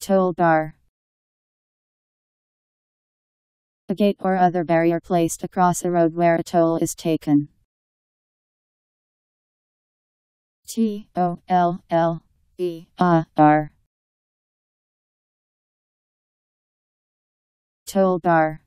Toll bar. A gate or other barrier placed across a road where a toll is taken. T-O-L-L-E-R. Toll bar.